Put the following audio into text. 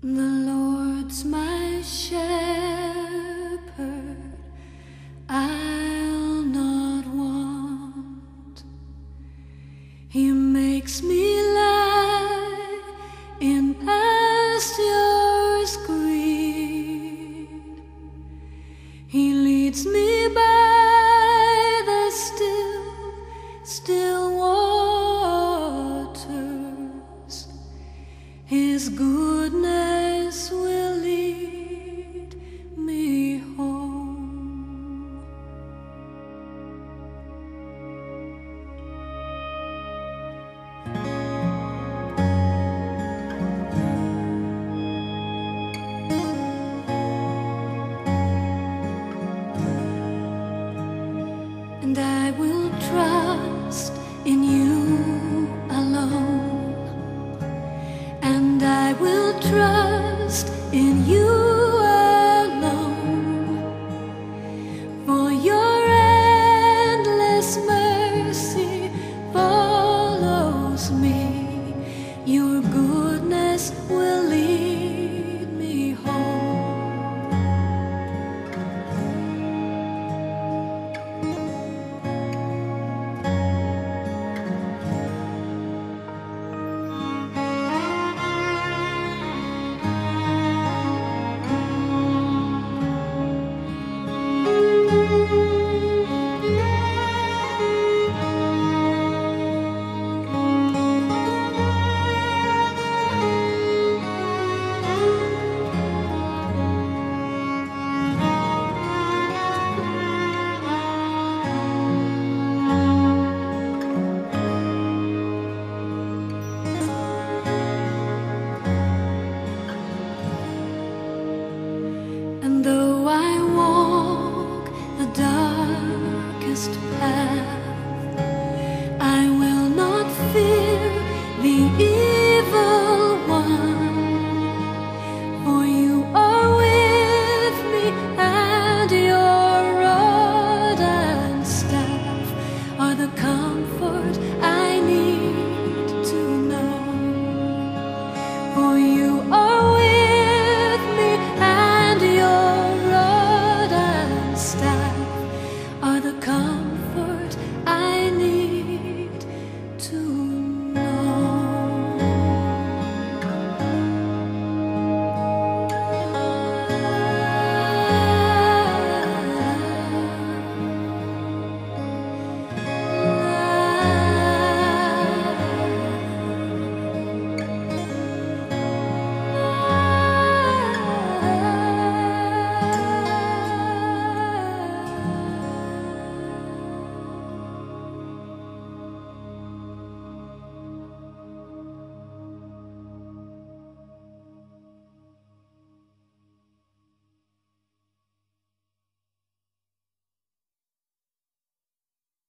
The Lord's my shepherd, I'll not want. He makes me lie in pastures green. He leads me by the still waters. His goodness will lead me home. And I will trust in you alone, and I will trust in you alone, for your endless mercy follows me. Your goodness will lead me home. And though I walk the darkest path, I will not fear the evil.